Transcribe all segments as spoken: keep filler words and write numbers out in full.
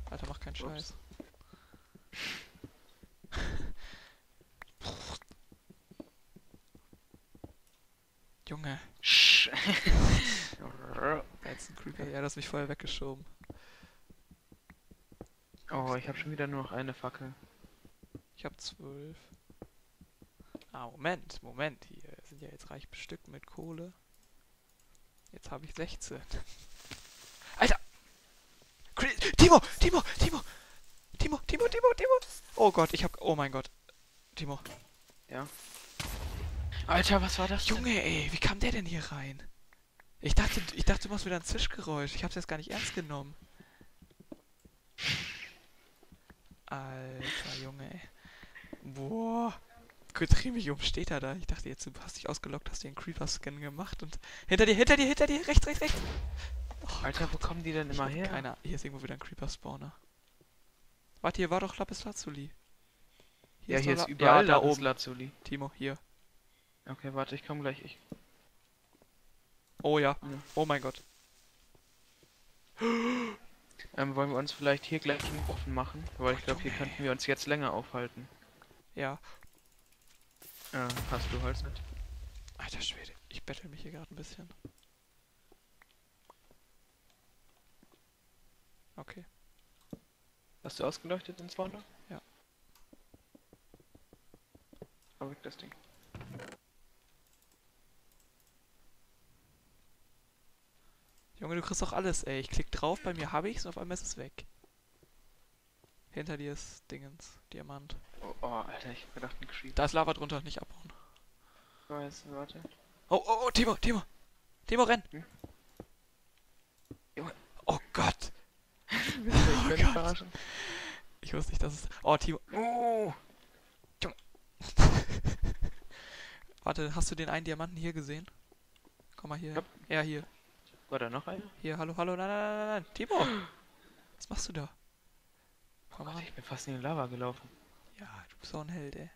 Alter, mach keinen Ups. Scheiß. Junge. Sch Da jetzt ein Creeper. Ja, du hast mich vorher weggeschoben. Oh, ich habe schon wieder nur noch eine Fackel. Ich hab zwölf. Ah, Moment, Moment. Hier sind ja jetzt reich bestückt mit Kohle. Jetzt habe ich sechzehn. Alter! Cre- Timo! Timo! Timo! Timo! Timo! Timo! Timo! Oh Gott, ich hab... Oh mein Gott. Timo. Ja. Alter, was war das denn? Junge, ey, wie kam der denn hier rein? Ich dachte, ich dachte, du machst wieder ein Zischgeräusch. Ich hab's jetzt gar nicht ernst genommen. Alter, Junge, ey. Boah. Dreh mich um, steht er da. Ich dachte jetzt, du hast dich ausgelockt, hast dir einen Creeper-Scan gemacht und... Hinter dir, hinter dir, hinter dir! Rechts, rechts, rechts! Oh Alter, Gott. wo kommen die denn Ich immer hab her? keine... Hier ist irgendwo wieder ein Creeper-Spawner. Warte, hier war doch Lapislazuli. Hier Ja, ist hier doch ist La ja, überall da Lapis oben. Lazuli. Timo, hier. Okay, warte, ich komme gleich. Ich... Oh ja. Ja. Oh mein Gott. Ähm, wollen wir uns vielleicht hier gleich einen Ofen machen? Weil ich Oh, glaube, hier Junge. könnten wir uns jetzt länger aufhalten. Ja. Äh, hast du Holz mit? Alter Schwede. Ich bettel mich hier gerade ein bisschen. Okay. Hast du ausgeleuchtet den Spawner? Ja. Hab ich das Ding. Junge, du kriegst doch alles, ey. Ich klick drauf, bei mir habe ich's und auf einmal ist es weg. Hinter dir ist Dingens. Diamant. Oh, oh Alter, ich hab gedacht, ein Creeper. Da ist Lava drunter, nicht abhauen. Ich weiß, warte. Oh, oh, oh, Timo, Timo. Timo, renn. Hm? Junge. Oh Gott. Ich Oh will Gott. dich verarschen. Ich wusste nicht, dass es... Oh, Timo. Oh! Junge. Warte, hast du den einen Diamanten hier gesehen? Komm mal hier. Ja. Ja, hier. War da noch einer? Hier, hallo, hallo. Nein, nein, nein, nein. Timo. Was machst du da? Komm Gott, ran. ich bin fast in die Lava gelaufen. Ja, du bist auch ein Held, ey.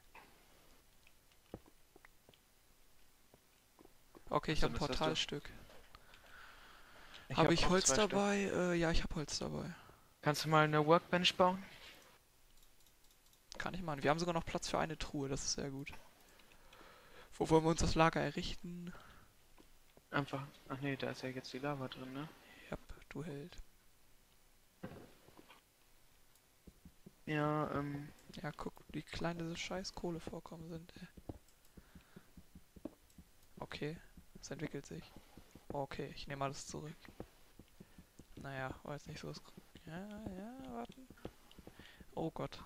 Okay, ich Achso, habe ein das hast du. Portalstück. Ich Habe hab ich auch Holz zwei Stück. dabei? Äh, ja, ich habe Holz dabei. Kannst du mal eine Workbench bauen? Kann ich machen. Wir haben sogar noch Platz für eine Truhe, das ist sehr gut. Wo wollen wir uns das Lager errichten? Einfach. Ach nee, da ist ja jetzt die Lava drin, ne? Ja, du Held. Ja, ähm. Ja, guck, wie klein diese scheiß Kohlevorkommen sind, ey. Okay, es entwickelt sich. Okay, ich nehme alles zurück. Naja, war jetzt nicht so... Ja, ja, warten. Oh Gott.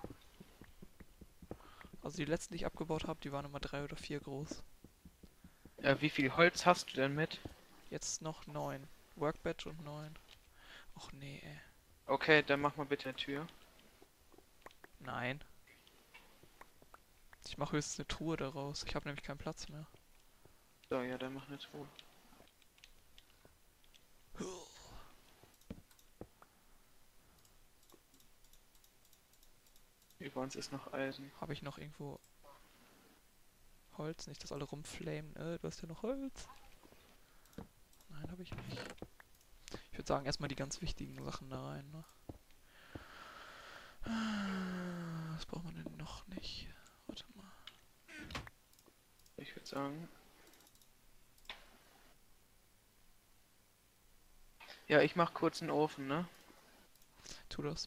Also die letzten, die ich abgebaut habe, die waren immer drei oder vier groß. Äh, wie viel Holz hast du denn mit? Jetzt noch neun. Workbench und neun. Och nee, ey. Okay, dann mach mal bitte eine Tür. Nein. Ich mache höchstens eine Truhe daraus. Ich habe nämlich keinen Platz mehr. So, ja, dann mach eine Truhe. Über uns ist noch Eisen. Habe ich noch irgendwo Holz? Nicht, dass alle rumflamen. Äh, du hast ja noch Holz. Nein, habe ich nicht. Ich würde sagen, erstmal die ganz wichtigen Sachen da rein, ne? Was braucht man denn noch nicht? Warte mal. Ich würde sagen. Ja, ich mach kurz einen Ofen, ne? Tu das.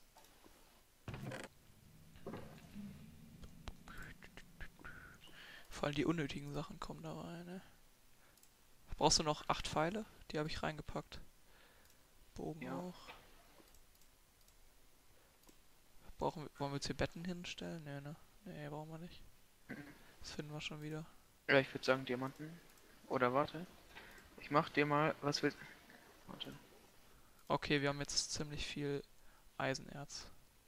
Vor allem die unnötigen Sachen kommen da rein, ne? Brauchst du noch acht Pfeile? Die habe ich reingepackt. Bogen Ja. auch. Brauchen wir, wollen wir jetzt hier Betten hinstellen? Nee, ne? Nee, brauchen wir nicht. Das finden wir schon wieder. Ja, ich würde sagen Diamanten. Oder warte. Ich mach dir mal, was willst Warte. Okay, wir haben jetzt ziemlich viel Eisenerz.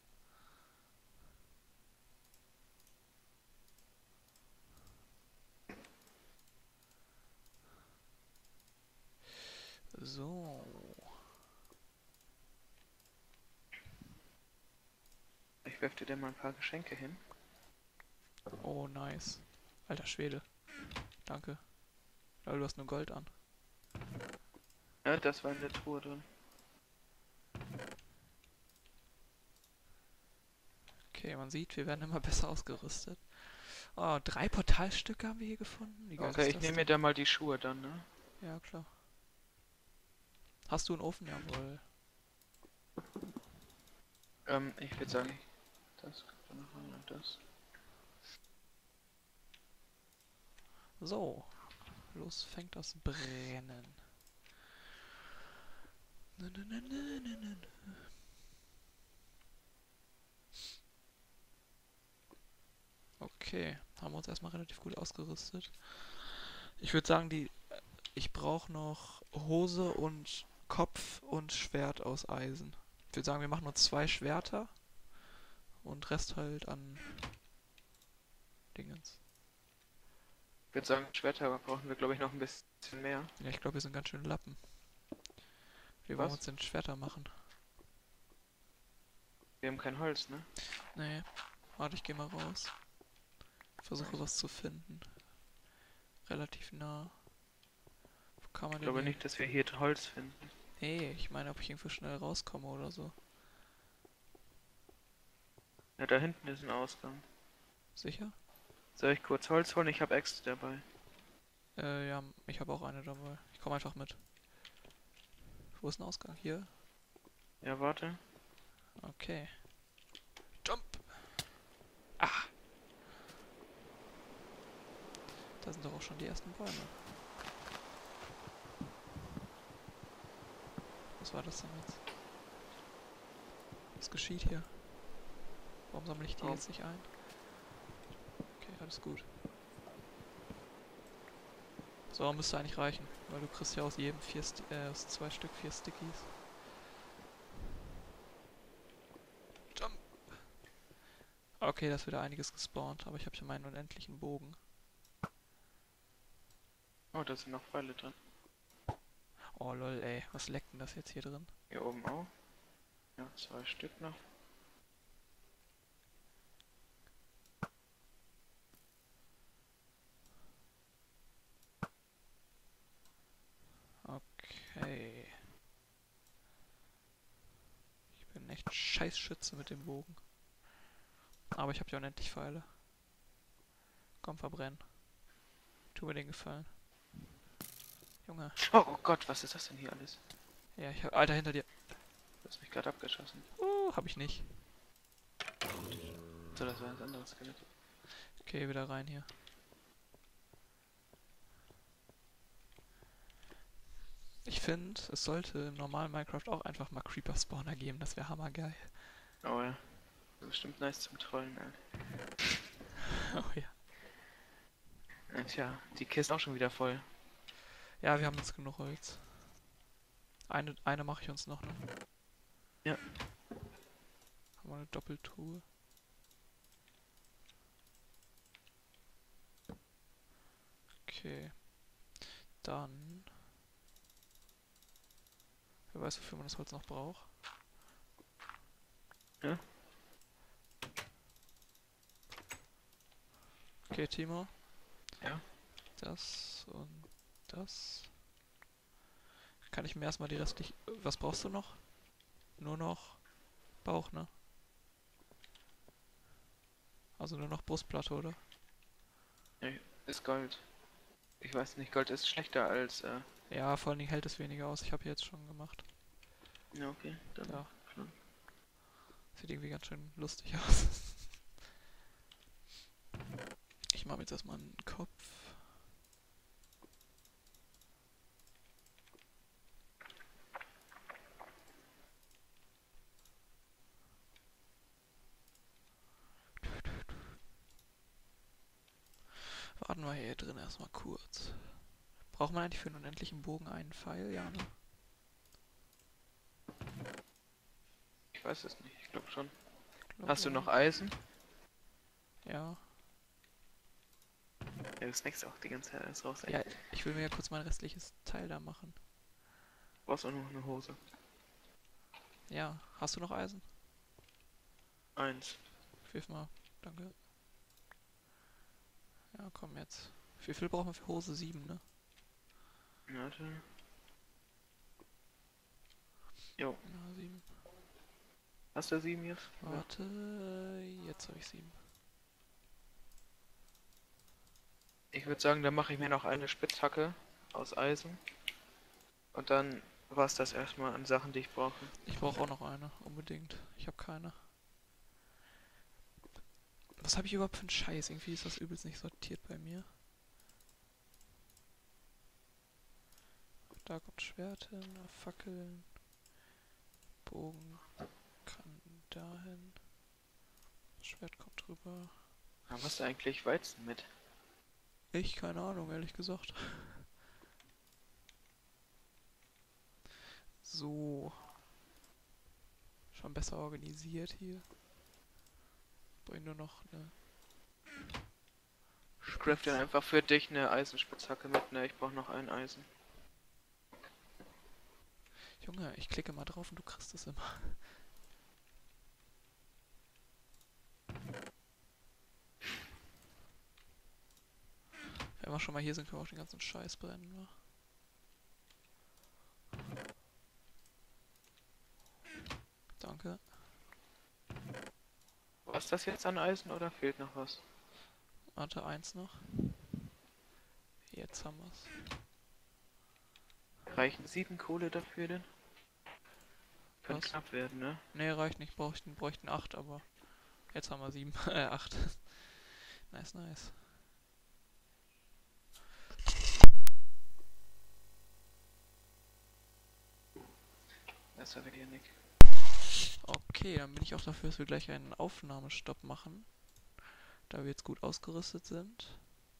So. Ich werf dir dann mal ein paar Geschenke hin. Oh, nice. Alter Schwede. Danke. Aber du hast nur Gold an. Ja, das war in der Truhe drin. Okay, man sieht, wir werden immer besser ausgerüstet. Oh, drei Portalstücke haben wir hier gefunden. Wie geil Okay, ist ich das nehme mir denn? da mal die Schuhe dann, ne? Ja, klar. Hast du einen Ofen? Jawohl. Ähm, ich würde sagen, das kommt da noch rein und das. So, los fängt das Brennen. Na, na, na, na, na, na, na. Okay, haben wir uns erstmal relativ gut ausgerüstet. Ich würde sagen, die, ich brauche noch Hose und Kopf und Schwert aus Eisen. Ich würde sagen, wir machen nur zwei Schwerter und Rest halt an Dingens. Ich würde sagen, Schwerter brauchen wir, glaube ich, noch ein bisschen mehr. Ja, ich glaube, wir sind ganz schön Lappen. Wie wollen wir Was? uns denn Schwerter machen? Wir haben kein Holz, ne? Nee, warte, ich gehe mal raus. Versuche was zu finden. Relativ nah. Wo kann man Ich denn glaube hier? nicht, dass wir hier Holz finden. Nee, ich meine, ob ich irgendwo schnell rauskomme oder so. Ja, da hinten ist ein Ausgang. Sicher? Soll ich kurz Holz holen? Ich habe Äxte dabei. Äh, ja, ich habe auch eine dabei. Ich komme einfach mit. Wo ist ein Ausgang? Hier? Ja, warte. Okay. Jump! Ah! Da sind doch auch schon die ersten Bäume. Was war das denn jetzt? Was geschieht hier? Warum sammle ich die Oh. jetzt nicht ein? Okay, alles gut. So, müsste eigentlich reichen, weil du kriegst ja aus jedem vier Sti äh, aus zwei Stück vier Stickies. Jump! Okay, da ist wieder einiges gespawnt, aber ich habe hier meinen unendlichen Bogen. Oh, da sind noch Pfeile drin. Oh lol, ey, was leckt denn das jetzt hier drin? Hier oben auch. Ja, zwei Stück noch. Okay. Ich bin echt scheiß Schütze mit dem Bogen. Aber ich habe ja unendlich Pfeile. Komm, verbrennen. Tu mir den Gefallen. Junge. Oh, oh Gott, was ist das denn hier alles? Ja, ich hab... Alter, hinter dir. Du hast mich gerade abgeschossen. Uh, hab ich nicht. So, das war ein anderes Skelett. Okay, wieder rein hier. Ich finde, es sollte im normalen Minecraft auch einfach mal Creeper-Spawner geben. Das wäre hammergeil. Oh ja. Das ist bestimmt nice zum Trollen, ey. Oh ja. Ja, tja, die Kiste auch schon wieder voll. Ja, wir haben jetzt genug Holz. Eine, eine mache ich uns noch, ne? Ja. Haben wir eine Doppeltruhe. Okay. Dann... Wer weiß, wofür man das Holz noch braucht. Ja. Okay, Timo. Ja. Das und das. Kann ich mir erstmal die restlich... Was brauchst du noch? Nur noch Bauch, ne? Also nur noch Brustplatte, oder? Ja, ist Gold. Ich weiß nicht, Gold ist schlechter als, äh... Ja, vor allen Dingen hält es weniger aus. Ich habe jetzt schon gemacht. Ja, okay, dann... Ja. Schon. Sieht irgendwie ganz schön lustig aus. Ich mache mir jetzt erstmal einen Kopf. Warten wir hier drin erstmal kurz. Braucht man eigentlich für einen unendlichen Bogen einen Pfeil? Ja, ne? Ich weiß es nicht, ich glaube schon. Glaub Hast du ja. noch Eisen? Ja. Ja, du snackst auch die ganze Zeit alles raus, ey. Ja, ich will mir ja kurz mein restliches Teil da machen. Du brauchst auch noch eine Hose. Ja, hast du noch Eisen? Eins. Wirf mal, danke. Ja, komm jetzt. Wie viel brauchen wir für Hose? sieben, ne? Warte. Jo. Ja, sieben. Hast du sieben jetzt? Ja. Warte, jetzt habe ich sieben. Ich würde sagen, dann mache ich mir noch eine Spitzhacke aus Eisen. Und dann war es das erstmal an Sachen, die ich brauche. Ich brauche auch noch eine, unbedingt. Ich habe keine. Was habe ich überhaupt für einen Scheiß? Irgendwie ist das übelst nicht sortiert bei mir. Da kommt Schwert hin, Fackeln, Bogen kann dahin. Das Schwert kommt drüber. Da hast du eigentlich Weizen mit. Ich, keine Ahnung, ehrlich gesagt. So. Schon besser organisiert hier. Bring nur noch eine. Ich craft dann einfach für dich eine Eisenspitzhacke mit, ne? Ich brauche noch ein Eisen. Junge, ich klicke mal drauf und du kriegst es immer. Wenn wir schon mal hier sind, können wir auch den ganzen Scheiß brennen, wa? Danke. Was ist das jetzt an Eisen oder fehlt noch was? Warte, eins noch. Jetzt haben wir's. Reichen sieben Kohle dafür denn? Kann Was? knapp werden, ne? Ne, reicht nicht, bräuchten, bräuchten acht, aber jetzt haben wir sieben. äh, acht. Nice, nice. Das war wieder Nick. Okay, dann bin ich auch dafür, dass wir gleich einen Aufnahmestopp machen. Da wir jetzt gut ausgerüstet sind.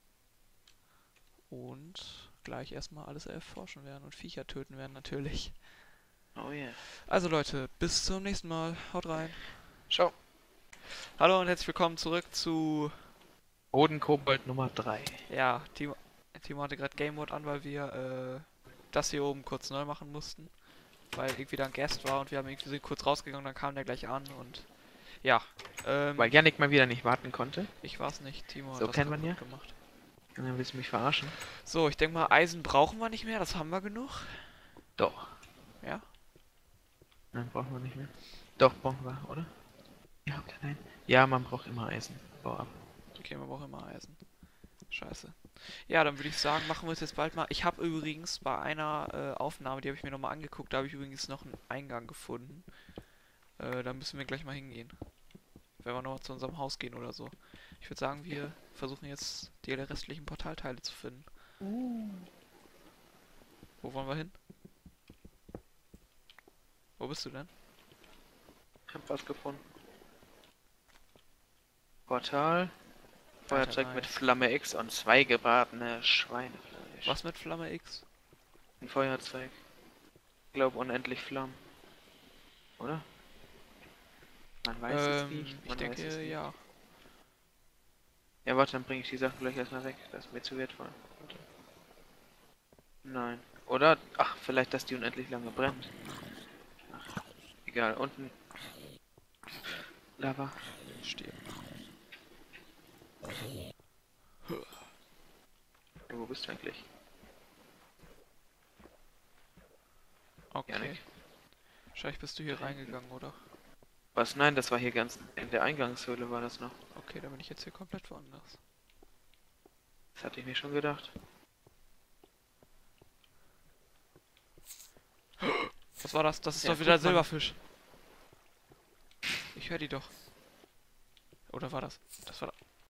Und gleich erstmal alles erforschen werden und Viecher töten werden natürlich. Oh yeah. Also Leute, bis zum nächsten Mal. Haut rein. Ciao. Hallo und herzlich willkommen zurück zu... Bodenkobold Nummer drei. Ja, Timo, Timo hatte gerade Game Mode an, weil wir äh, das hier oben kurz neu machen mussten. Weil irgendwie da ein Guest war und wir haben irgendwie sind kurz rausgegangen, dann kam der gleich an und... Ja, ähm... Weil Yannick mal wieder nicht warten konnte. Ich war's nicht, Timo So hat das kennt man kaputt ja. gemacht. Und dann willst du mich verarschen? So, ich denke mal, Eisen brauchen wir nicht mehr, das haben wir genug. Doch. Ja? Nein, brauchen wir nicht mehr. Doch, brauchen wir, oder? Ja, oder nein? Ja, man braucht immer Eisen. Bau ab. Okay, man braucht immer Eisen. Scheiße. Ja, dann würde ich sagen, machen wir es jetzt bald mal. Ich habe übrigens bei einer äh, Aufnahme, die habe ich mir nochmal angeguckt, da habe ich übrigens noch einen Eingang gefunden. Äh, da müssen wir gleich mal hingehen. Wenn wir noch zu unserem Haus gehen oder so. Ich würde sagen, wir versuchen jetzt die restlichen Portalteile zu finden. Uh. Wo wollen wir hin? Wo bist du denn? Ich hab was gefunden. Portal. Feuerzeug nice. mit Flamme X und zwei gebratene Schweinefleisch. Was mit Flamme X? Ein Feuerzeug. Ich glaube unendlich Flammen. Oder? Man weiß es Ähm, nicht. ich Man weiß es denke, nicht. ja. Ja, warte, dann bringe ich die Sachen gleich erstmal weg. Das ist mir zu wertvoll. Warte. Nein. Oder? Ach, vielleicht, dass die unendlich lange brennt. Ach, egal. Unten. Lava. Stirb. Ja, wo bist du eigentlich? Okay. Janik. Wahrscheinlich bist du hier reingegangen, oder? Was? Nein, das war hier ganz in der Eingangshöhle war das noch. Okay, dann bin ich jetzt hier komplett woanders. Das hatte ich mir schon gedacht. Was war das? Das ist Ja, doch wieder guck mal. Silberfisch. Ich höre die doch. Oder war das? Das war...